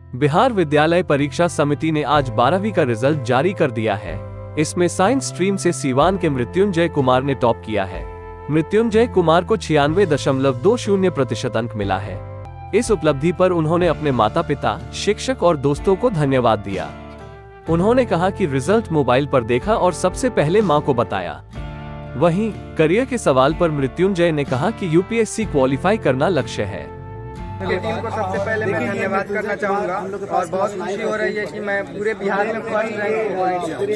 बिहार विद्यालय परीक्षा समिति ने आज 12वीं का रिजल्ट जारी कर दिया है। इसमें साइंस स्ट्रीम से सीवान के मृत्युंजय कुमार ने टॉप किया है। मृत्युंजय कुमार को 96.20% अंक मिला है। इस उपलब्धि पर उन्होंने अपने माता पिता, शिक्षक और दोस्तों को धन्यवाद दिया। उन्होंने कहा कि रिजल्ट मोबाइल पर देखा और सबसे पहले मां को बताया। वहीं करियर के सवाल पर मृत्युंजय ने कहा कि यूपीएससी क्वालिफाई करना लक्ष्य है। टीम को सबसे पहले मैं धन्यवाद करना चाहूँगा और बहुत खुशी हो रही है कि मैं पूरे बिहार में फर्स्ट रैंक को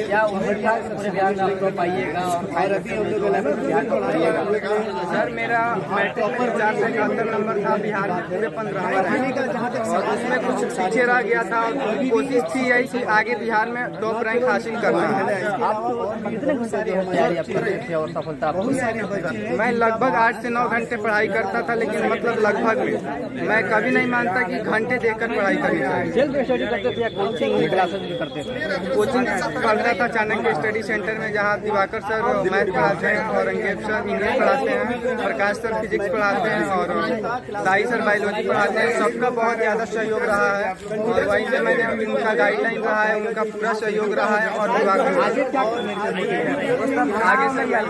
सर मेरा मैट्रिक में 471 नंबर था। बिहार में पूरे 15 और उसमें कुछ पीछे रह गया था और कोशिश थी यही कि आगे बिहार में टॉप रैंक हासिल करना है। मैं लगभग 8 से 9 घंटे पढ़ाई करता था, लेकिन मतलब लगभग मैं कभी नहीं मानता कि घंटे देखकर पढ़ाई करनी चाहिए। कोचिंग करता था चाणक्य स्टडी सेंटर में, जहाँ दिवाकर सर मैथ पढ़ाते हैं और अंगेप सर इंग्लिश पढ़ाते हैं, प्रकाश सर फिजिक्स पढ़ाते हैं और साई सर बायोलॉजी पढ़ाते हैं। सबका बहुत ज्यादा सहयोग रहा है और वहीं से मैंने उनका गाइडलाइन रहा है, उनका पूरा सहयोग रहा है। और दिवाकर आगे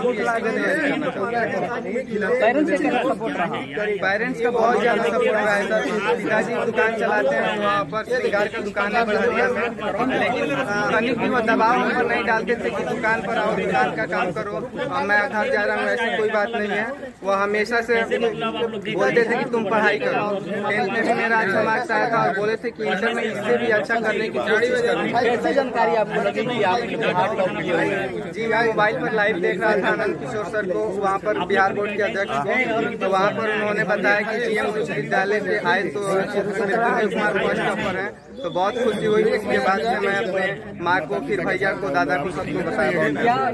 पेरेंट्स का बहुत ज्यादा सपोर्ट रहा है। पिताजी दुकान चलाते हैं, वहाँ पर श्रृंगार का दुकान है बड़हरिया में, लेकिन तनिक भी वो दबाव हम पर नहीं डालते थे कि दुकान पर आओ, दुकान का काम करो, मैं घर जा रहा हूँ, ऐसी कोई बात नहीं है। वो हमेशा से बोलते थे कि तुम पढ़ाई करो। 10th में भी मेरा अच्छा मार्क्स आया था और बोले थे कि इंटर में इससे भी अच्छा करने की कोशिश करो। जानकारी आपको लगी कि जी मैं मोबाइल पर लाइव देख रहा था आनंद किशोर सर को, वहाँ पर बिहार बोर्ड के अध्यक्ष को, तो वहाँ पर उन्होंने बताया कि जीएम विश्वविद्यालय से आए तो मृत्युंजय कुमार फर्स्ट टॉपर है। तो बहुत खुशी हुई। इसके बाद से मैं अपने माँ को, फिर भैया को, दादा को, सबको बताया।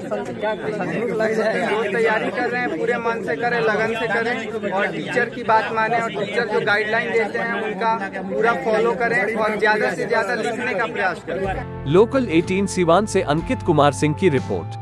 तैयारी कर रहे हैं, पूरे मन से करें, लगन से करें और टीचर की बात माने और टीचर जो गाइडलाइन देते हैं उनका पूरा फॉलो करें और ज्यादा से ज्यादा लिखने का प्रयास करें। लोकल 18 सीवान से अंकित कुमार सिंह की रिपोर्ट।